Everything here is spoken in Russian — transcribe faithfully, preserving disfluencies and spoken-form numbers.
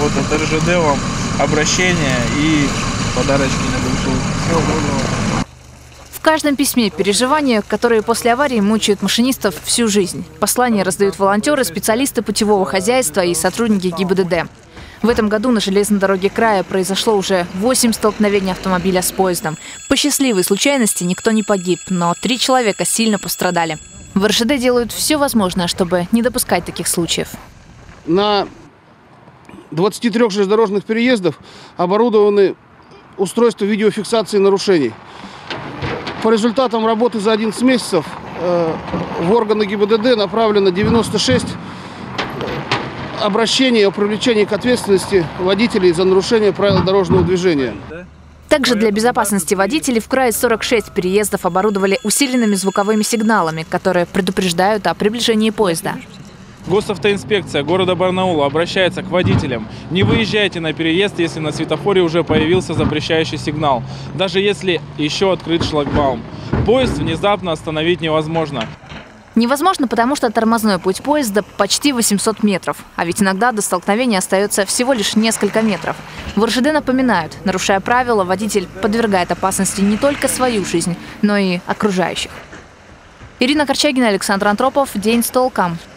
Вот от эр жэ дэ вам обращение и подарочки на душу. Всего доброго. В каждом письме переживания, которые после аварии мучают машинистов всю жизнь. Послания раздают волонтеры, специалисты путевого хозяйства и сотрудники гэ и бэ дэ дэ. В этом году на железной дороге края произошло уже восемь столкновений автомобиля с поездом. По счастливой случайности никто не погиб, но три человека сильно пострадали. В эр жэ дэ делают все возможное, чтобы не допускать таких случаев. На двадцати трёх железнодорожных переездах оборудованы устройства видеофиксации нарушений. По результатам работы за одиннадцать месяцев э, в органы гэ и бэ дэ дэ направлено девяносто шесть обращений о привлечении к ответственности водителей за нарушение правил дорожного движения. Также для безопасности водителей в крае сорок шесть переездов оборудовали усиленными звуковыми сигналами, которые предупреждают о приближении поезда. Госавтоинспекция города Барнаула обращается к водителям. Не выезжайте на переезд, если на светофоре уже появился запрещающий сигнал, даже если еще открыт шлагбаум. Поезд внезапно остановить невозможно. Невозможно, потому что тормозной путь поезда почти восемьсот метров. А ведь иногда до столкновения остается всего лишь несколько метров. В эр жэ дэ напоминают, нарушая правила, водитель подвергает опасности не только свою жизнь, но и окружающих. Ирина Корчагина, Александр Антропов. День с толком.